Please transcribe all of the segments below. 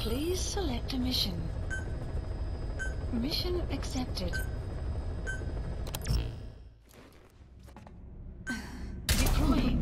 Please select a mission. Mission accepted. Deploying.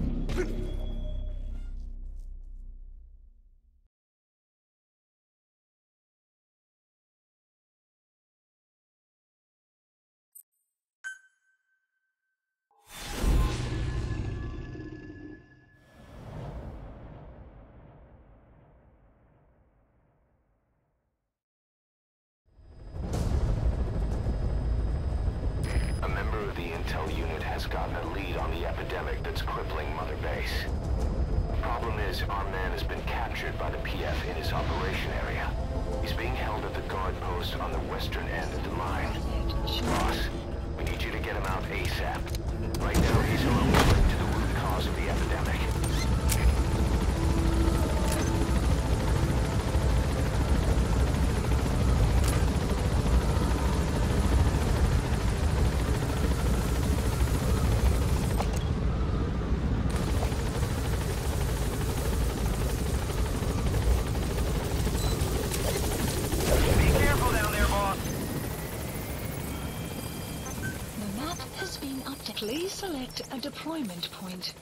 Intel unit has gotten a lead on the epidemic that's crippling Mother Base. Problem is, our man has been captured by the PF in his operation area. He's being held at the guard post on the western end of the mine. Boss, we need you to get him out ASAP. Right now, he's on the way to the root cause of the epidemic. Please select a deployment point.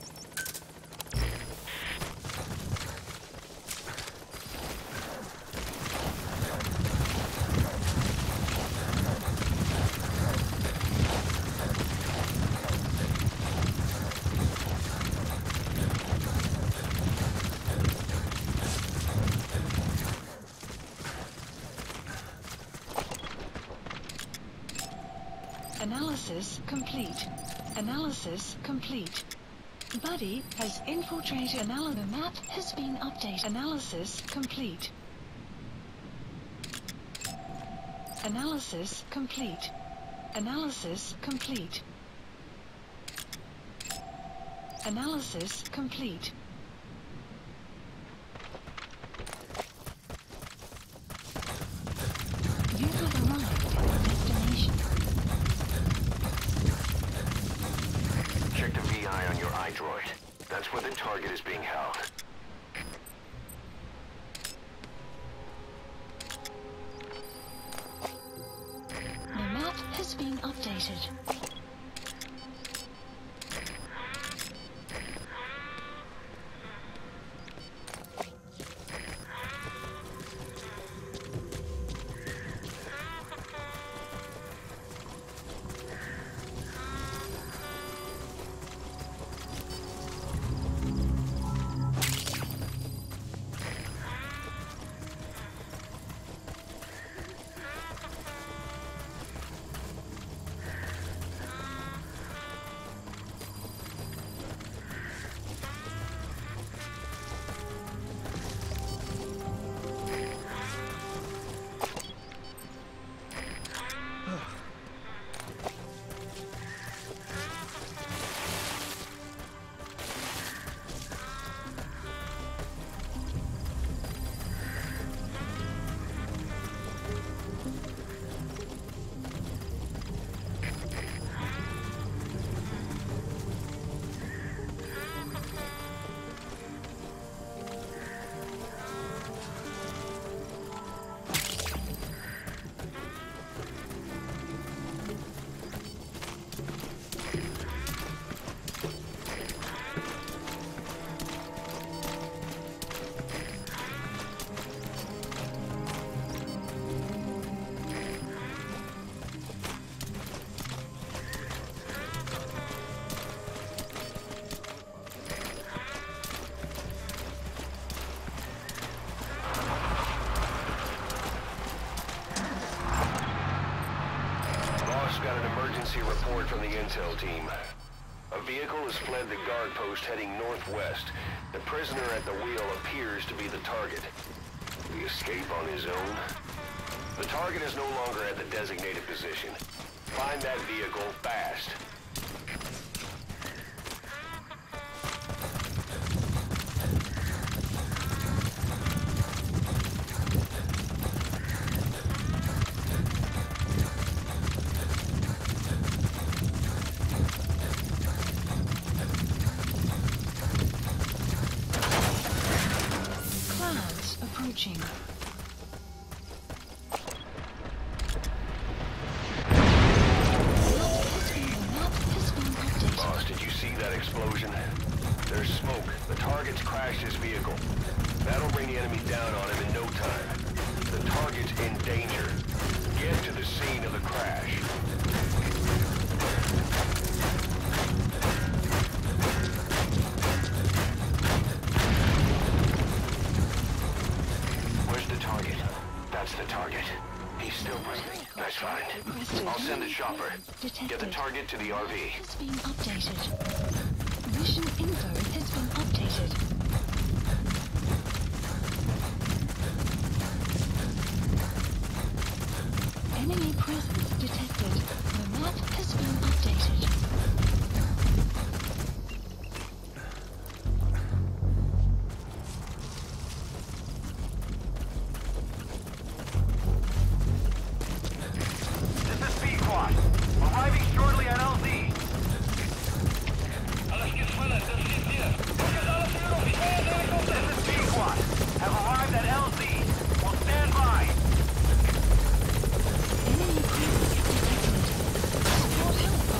Analysis complete. Analysis complete. Buddy has infiltrated. The map has been updated. Analysis complete. Analysis complete. Analysis complete. Analysis complete. You have arrived at your destination. Check the VI on your iDroid. That's where the target is being held. The map has been updated. Got an emergency report from the Intel team. A vehicle has fled the guard post heading northwest. The prisoner at the wheel appears to be the target. Will he escape on his own? The target is no longer at the designated position. Find that vehicle fast. Approaching. see that explosion? There's smoke. The target's crashed his vehicle. That'll bring the enemy down on him in no time. The target's in danger. Get to the scene of the crash. Where's the target? That's the target. He's still breathing. Nice find. I'll send the chopper. Get the target to the RV. Has been updated. Mission info has been updated. Enemy presence detected. The map has been updated. Arriving shortly at LZ. This is B-Quad. Have arrived at LZ. Will stand by. Enemy presence detected. Support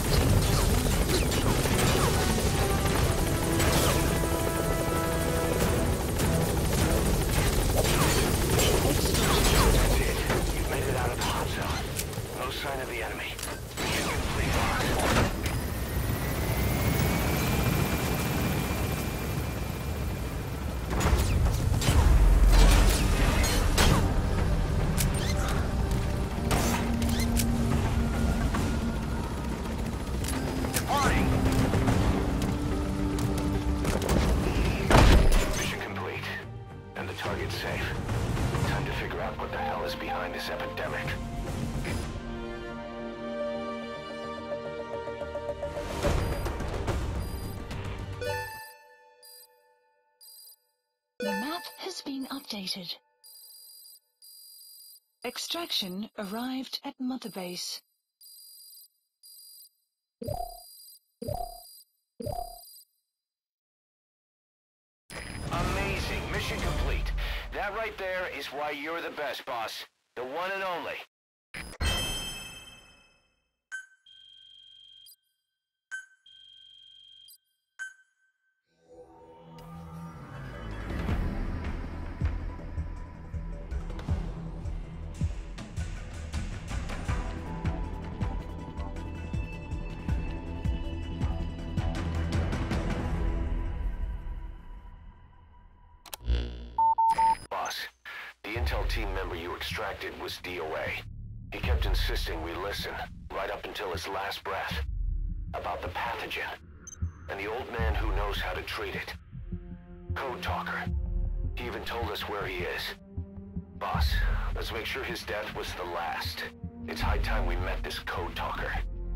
helicopter That's it. You've made it out of the hot zone. No sign of the enemy. Mission complete, boss. Departing. Mission complete. And the target's safe. Time to figure out what the hell is behind this epidemic. The map has been updated. Extraction arrived at Mother Base. Amazing. Mission complete. That right there is why you're the best, boss. The one and only. Boss, the intel team member you extracted was DOA. He kept insisting we listen, right up until his last breath, about the pathogen, and the old man who knows how to treat it. Code Talker. He even told us where he is. Boss, let's make sure his death was the last. It's high time we met this Code Talker.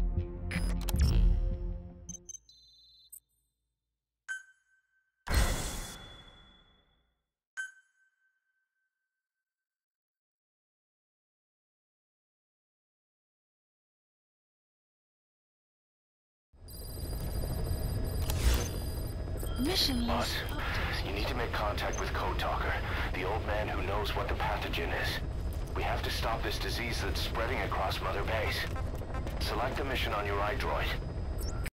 Mission Boss, list updated. you need to make contact with Code Talker, the old man who knows what the pathogen is. We have to stop this disease that's spreading across Mother Base. Select the mission on your iDroid.